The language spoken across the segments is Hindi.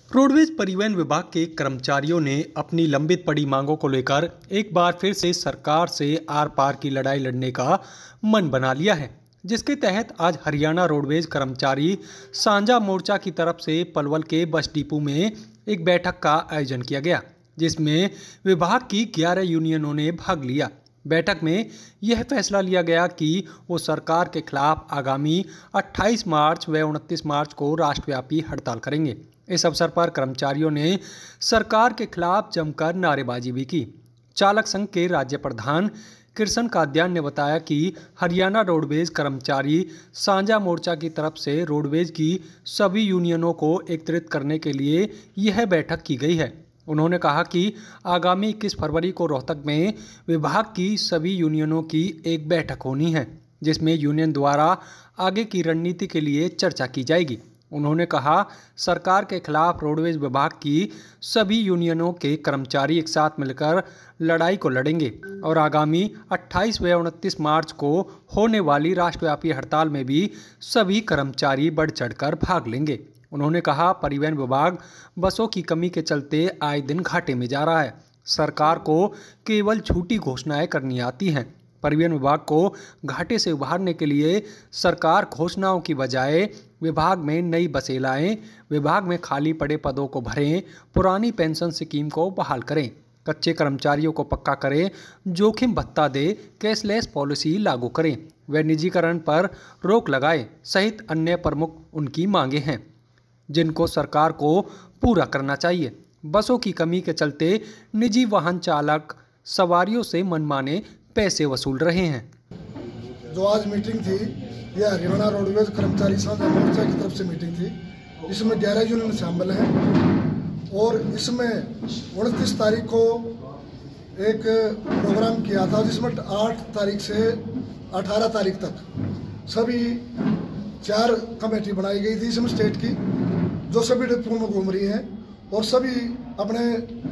रोडवेज परिवहन विभाग के कर्मचारियों ने अपनी लंबित पड़ी मांगों को लेकर एक बार फिर से सरकार से आर पार की लड़ाई लड़ने का मन बना लिया है, जिसके तहत आज हरियाणा रोडवेज कर्मचारी साझा मोर्चा की तरफ से पलवल के बस डिपो में एक बैठक का आयोजन किया गया, जिसमें विभाग की 11 यूनियनों ने भाग लिया। बैठक में यह फैसला लिया गया कि वो सरकार के खिलाफ आगामी 28 मार्च व 29 मार्च को राष्ट्रव्यापी हड़ताल करेंगे। इस अवसर पर कर्मचारियों ने सरकार के खिलाफ जमकर नारेबाजी भी की। चालक संघ के राज्य प्रधान कृष्ण काद्यान ने बताया कि हरियाणा रोडवेज कर्मचारी साझा मोर्चा की तरफ से रोडवेज की सभी यूनियनों को एकत्रित करने के लिए यह बैठक की गई है। उन्होंने कहा कि आगामी 21 फरवरी को रोहतक में विभाग की सभी यूनियनों की एक बैठक होनी है, जिसमें यूनियन द्वारा आगे की रणनीति के लिए चर्चा की जाएगी। उन्होंने कहा, सरकार के खिलाफ रोडवेज विभाग की सभी यूनियनों के कर्मचारी एक साथ मिलकर लड़ाई को लड़ेंगे और आगामी 28 व 29 मार्च को होने वाली राष्ट्रव्यापी हड़ताल में भी सभी कर्मचारी बढ़ चढ़कर भाग लेंगे। उन्होंने कहा, परिवहन विभाग बसों की कमी के चलते आए दिन घाटे में जा रहा है। सरकार को केवल झूठी घोषणाएं करनी आती हैं। परिवहन विभाग को घाटे से उभारने के लिए सरकार घोषणाओं की बजाय विभाग में नई बसें लाएं, विभाग में खाली पड़े पदों को भरें, पुरानी पेंशन स्कीम को बहाल करें, कच्चे कर्मचारियों को पक्का करें, जोखिम भत्ता दे, कैशलेस पॉलिसी लागू करें व निजीकरण पर रोक लगाए सहित अन्य प्रमुख उनकी मांगे हैं, जिनको सरकार को पूरा करना चाहिए। बसों की कमी के चलते निजी वाहन चालक सवारियों से मनमाने पैसे वसूल रहे हैं। जो आज मीटिंग थी, यह हरियाणा रोडवेज कर्मचारी साझा मोर्चा की तरफ से मीटिंग थी। इसमें 11 यूनियन शामिल हैं और इसमें 29 तारीख को एक प्रोग्राम किया था, जिसमें 8 तारीख से 18 तारीख तक सभी 4 कमेटी बनाई गई थी इसमें स्टेट की, जो सभी डिपो में घूम रही हैं और सभी अपने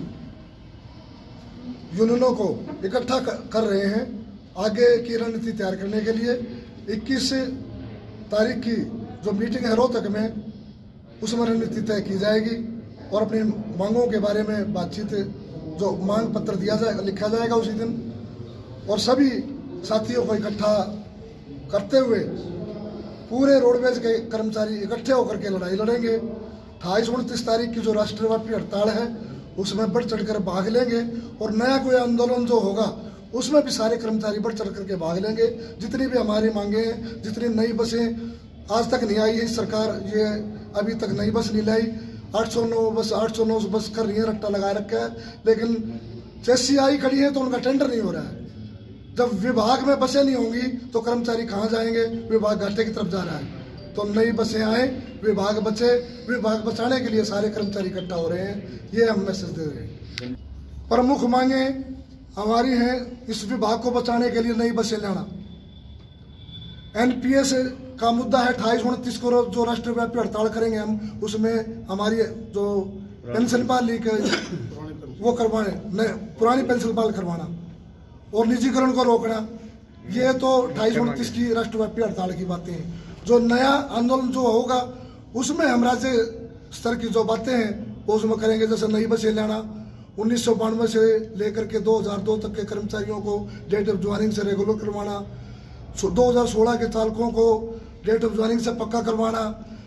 यूनियनों को इकट्ठा कर रहे हैं आगे की रणनीति तैयार करने के लिए। 21 तारीख की जो मीटिंग है रोहतक में, उसमें रणनीति तय की जाएगी और अपनी मांगों के बारे में बातचीत, जो मांग पत्र लिखा जाएगा उसी दिन, और सभी साथियों को इकट्ठा करते हुए पूरे रोडवेज के कर्मचारी इकट्ठे होकर के लड़ाई लड़ेंगे। 28-29 तारीख की जो राष्ट्रव्यापी हड़ताल है, उसमें बढ़ चढ़कर भाग लेंगे और नया कोई आंदोलन जो होगा उसमें भी सारे कर्मचारी बढ़ चढ़ करके भाग लेंगे। जितनी भी हमारी मांगे हैं, जितनी नई बसें आज तक नहीं आई है सरकार, ये अभी तक नई बस नहीं लाई। 809 बस कर रही है, रट्टा लगा रखा है, लेकिन जैसी आई खड़ी है तो उनका टेंडर नहीं हो रहा है। जब विभाग में बसें नहीं होंगी तो कर्मचारी कहाँ जाएंगे? विभाग घाटे की तरफ जा रहा है। तो नई बसें आए, विभाग बचे, विभाग बचाने के लिए सारे कर्मचारी इकट्ठा हो रहे हैं, ये हम मैसेज दे रहे हैं। प्रमुख मांगे हमारी हैं, इस विभाग को बचाने के लिए नई बसें लाना। एनपीएस का मुद्दा है, 28-29 को जो राष्ट्रव्यापी हड़ताल करेंगे हम, उसमें हमारी जो पेंशन बहाल वो करवाने, पुरानी पेंशन बहाल करवाना और निजीकरण को रोकना। ये तो 28-29 की राष्ट्रव्यापी हड़ताल की बातें हैं। जो नया आंदोलन जो होगा उसमें हम राज्य स्तर की जो बातें हैं वो उसमें करेंगे, जैसे नई बसें लाना, 1992 से लेकर के 2002 तक के कर्मचारियों को डेट ऑफ ज्वाइनिंग से रेगुलर करवाना, 2016 के चालकों को डेट ऑफ ज्वाइनिंग से पक्का करवाना।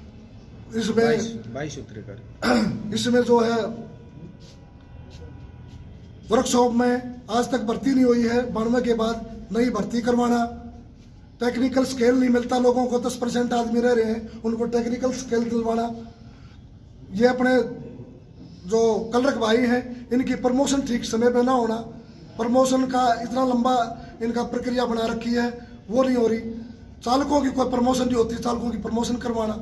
इसमें जो है वर्कशॉप में आज तक भर्ती नहीं हुई है, 92 के बाद नई भर्ती करवाना। टेक्निकल स्केल नहीं मिलता लोगों को, 10% आदमी रह रहे हैं, उनको टेक्निकल स्केल दिलवाना। ये अपने जो क्लर्क भाई हैं, इनकी प्रमोशन ठीक समय पे ना होना, प्रमोशन का इतना लंबा इनका प्रक्रिया बना रखी है, वो नहीं हो रही। चालकों की कोई प्रमोशन नहीं होती, चालकों की प्रमोशन करवाना।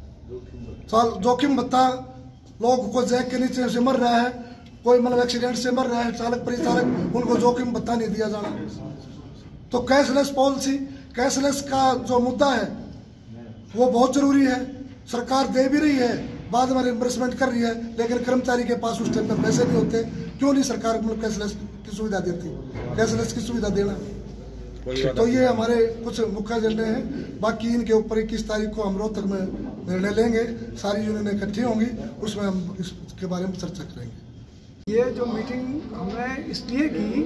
जोखिम भत्ता, लोग को जैक के नीचे से मर रहा है, कोई मतलब एक्सीडेंट से मर रहा है चालक परिचालक, उनको जोखिम भत्ता नहीं दिया जाना। तो कैशलेस पॉलिसी, कैशलेस का जो मुद्दा है वो बहुत जरूरी है। सरकार दे भी रही है, बाद में रिम्बर्समेंट कर रही है, लेकिन कर्मचारी के पास उस टाइम पर पैसे नहीं होते। क्यों नहीं सरकार मतलब कैशलेस की सुविधा देती? कैशलेस की सुविधा देना। तो ये हमारे कुछ मुख्य एजेंडे हैं। बाकी इनके ऊपर 21 तारीख को हम रोहतक में निर्णय लेंगे। सारी यूनियनें इकट्ठी होंगी, उसमें हम इसके बारे में चर्चा करेंगे। ये जो मीटिंग हमने इसलिए की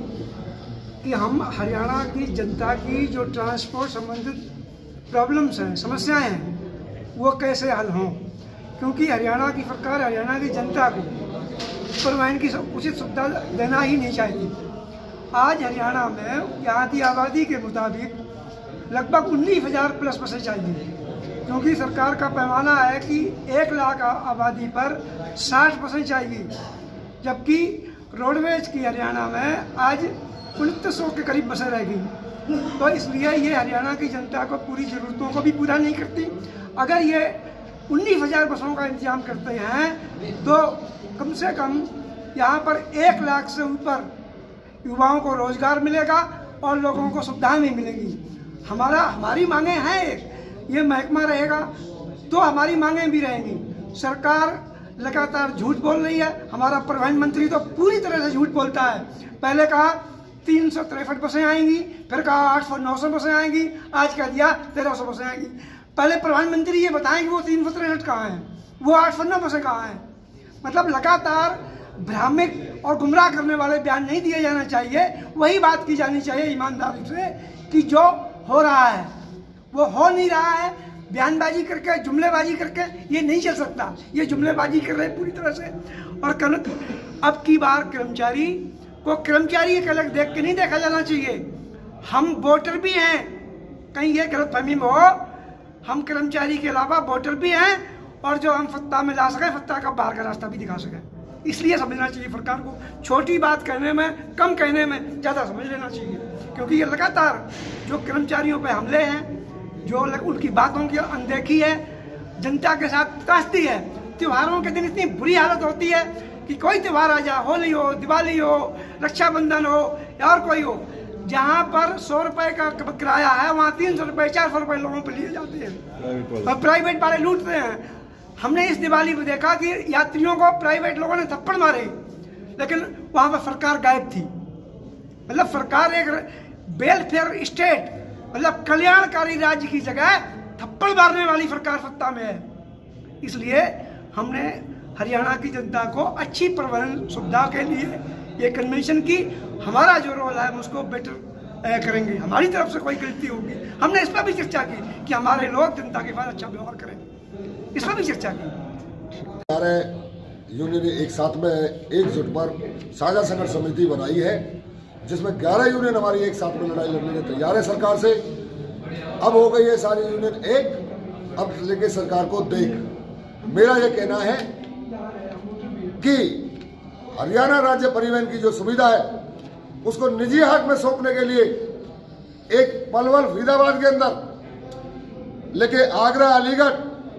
कि हम हरियाणा की जनता की जो ट्रांसपोर्ट संबंधित प्रॉब्लम्स हैं, समस्याएं हैं, वो कैसे हल हों, क्योंकि हरियाणा की सरकार हरियाणा की जनता को परिवहन की उचित सुविधा देना ही नहीं चाहती। आज हरियाणा में यहाँ की आबादी के मुताबिक लगभग 19,000 प्लस बसें चाहिए, क्योंकि सरकार का पैमाना है कि 1 लाख आबादी पर 60 बसें चाहिए, जबकि रोडवेज की हरियाणा में आज 2900 के करीब बसें रह गई। तो इसलिए ये हरियाणा की जनता को पूरी ज़रूरतों को भी पूरा नहीं करती। अगर ये 19,000 बसों का इंतजाम करते हैं तो कम से कम यहाँ पर 1 लाख से ऊपर युवाओं को रोजगार मिलेगा और लोगों को सुविधाएं भी मिलेंगी। हमारी मांगें हैं, ये महकमा रहेगा तो हमारी मांगें भी रहेंगी। सरकार लगातार झूठ बोल रही है। हमारा परिवहन मंत्री तो पूरी तरह से झूठ बोलता है। पहले कहा 363 बसें आएंगी, फिर कहा 800-900 बसें आएंगी, आज कह दिया 1300 बसें आएंगी। पहले प्रधानमंत्री ये बताएं कि वो 363 कहाँ हैं, वो 809 बसें कहाँ हैं। मतलब लगातार भ्रामक और गुमराह करने वाले बयान नहीं दिए जाना चाहिए। वही बात की जानी चाहिए ईमानदारी से कि जो हो रहा है वो हो नहीं रहा है। बयानबाजी करके, जुमलेबाजी करके ये नहीं चल सकता। ये जुमलेबाजी कर रहे पूरी तरह से। और अब की बार कर्मचारी को कर्मचारी एक अलग देख के नहीं देखा जाना चाहिए। हम वोटर भी हैं, कहीं ये गलतफहमी में हो, हम कर्मचारी के अलावा वोटर भी हैं और जो हम सत्ता में ला सकें, सत्ता का बाहर का रास्ता भी दिखा सकें। इसलिए समझना चाहिए सरकार को। छोटी बात कहने में, कम कहने में ज़्यादा समझ लेना चाहिए, क्योंकि ये लगातार जो कर्मचारियों पे हमले हैं, जो उनकी बातों की अनदेखी है, जनता के साथ त्रासदी है। त्योहारों के दिन इतनी बुरी हालत होती है कि कोई त्यौहार आ जाए, होली हो, दिवाली हो, रक्षाबंधन हो या और कोई हो, जहाँ पर 100 रुपए का किराया है वहाँ 300 रुपए 400 रुपए लोगों पर लिए जाते हैं और प्राइवेट वाले लूटते हैं। हमने इस दिवाली में देखा कि यात्रियों को प्राइवेट लोगों ने थप्पड़ मारे, लेकिन वहाँ पर सरकार गायब थी। मतलब सरकार एक वेलफेयर स्टेट, मतलब कल्याणकारी राज्य की जगह थप्पड़ मारने वाली सरकार सत्ता में है। इसलिए हमने हरियाणा की जनता को अच्छी परिवहन सुविधा के लिए ये कन्वेंशन की। हमारा जो रोल है हम उसको बेटर करेंगे। हमारी तरफ से कोई गलती होगी, हमने इस पर भी चर्चा की कि हमारे लोग जनता के साथ अच्छा व्यवहार करें, इस पर भी चर्चा की। हमारे यूनियन एक साथ में एकजुट पर साझा संघर्ष समिति बनाई है, जिसमें 11 यूनियन हमारी एक साथ में लड़ाई लड़ने के तैयार है सरकार से। अब हो गई है सारी यूनियन एक, अब लेके सरकार को देख। मेरा यह कहना है कि हरियाणा राज्य परिवहन की जो सुविधा है उसको निजी हाथ में सौंपने के लिए एक पलवल फरीदाबाद के अंदर लेके आगरा, अलीगढ़,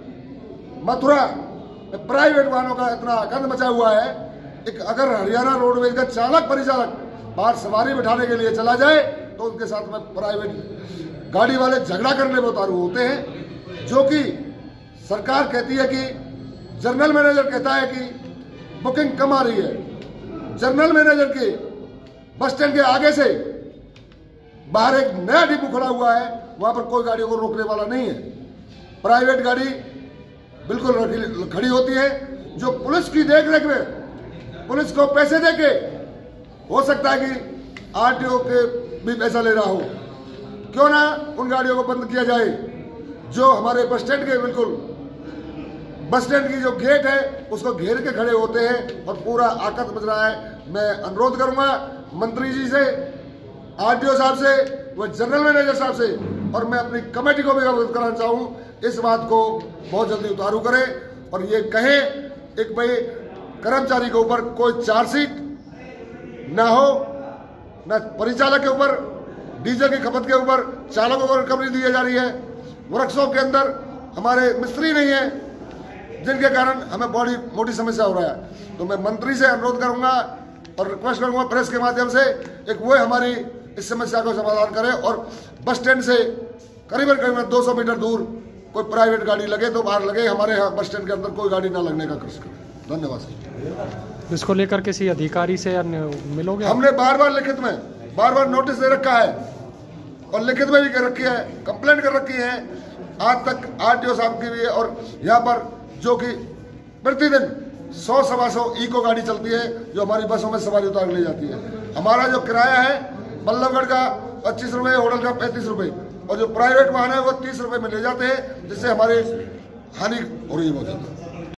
मथुरा प्राइवेट वाहनों का इतना गंद मचा हुआ है। एक अगर हरियाणा रोडवेज का चालक परिचालक बाहर सवारी बिठाने के लिए चला जाए तो उनके साथ में प्राइवेट गाड़ी वाले झगड़ा करने में उतारू होते हैं। जो कि सरकार कहती है कि जनरल मैनेजर कहता है कि बुकिंग कम आ रही है। जनरल मैनेजर के बस स्टैंड के आगे से बाहर एक नया डिपो खड़ा हुआ है, वहां पर कोई गाड़ियों को रोकने वाला नहीं है। प्राइवेट गाड़ी बिल्कुल खड़ी होती है, जो पुलिस की देखरेख में पुलिस को पैसे देके हो सकता है कि आरटीओ के भी पैसा ले रहा हो। क्यों ना उन गाड़ियों को बंद किया जाए जो हमारे बस स्टैंड के बिल्कुल बस स्टैंड की जो गेट है उसको घेर के खड़े होते हैं और पूरा आकत बज रहा है। मैं अनुरोध करूंगा मंत्री जी से, आरटीओ साहब से, व जनरल मैनेजर साहब से, और मैं अपनी कमेटी को भी अवगत कराना चाहूँ, इस बात को बहुत जल्दी उतारू करें और ये कहें एक भाई कर्मचारी के ऊपर कोई चार्जशीट ना हो, न परिचालक के ऊपर, डीजल की खपत के ऊपर चालकों को रिकवरी दी जा रही है। वर्कशॉप के अंदर हमारे मिस्त्री नहीं है, जिनके कारण हमें बड़ी मोटी समस्या हो रहा है। तो मैं मंत्री से अनुरोध करूंगा और रिक्वेस्ट करूंगा प्रेस के माध्यम से, एक वो हमारी इस समस्या को समाधान करे और बस स्टैंड से करीबन 200 मीटर दूर कोई प्राइवेट गाड़ी लगे तो बाहर लगे, हमारे यहाँ बस स्टैंड के अंदर कोई गाड़ी ना लगने का कोशिश करें। धन्यवाद। इसको लेकर किसी अधिकारी से मिलोगे? हमने बार लिखित में बार नोटिस दे रखा है और लिखित में भी कर रखी है, कंप्लेंट कर रखी है। आज तक RTO साहब की भी है, और यहाँ पर जो कि प्रतिदिन 100-125 इको गाड़ी चलती है जो हमारी बसों में सवारी उतार ले जाती है। हमारा जो किराया है बल्लभगढ़ का 25 रुपये, होटल का 35 रुपये, और जो प्राइवेट वाहन है वो 30 रुपये में ले जाते हैं, जिससे हमारी हानि हो रही है बहुत।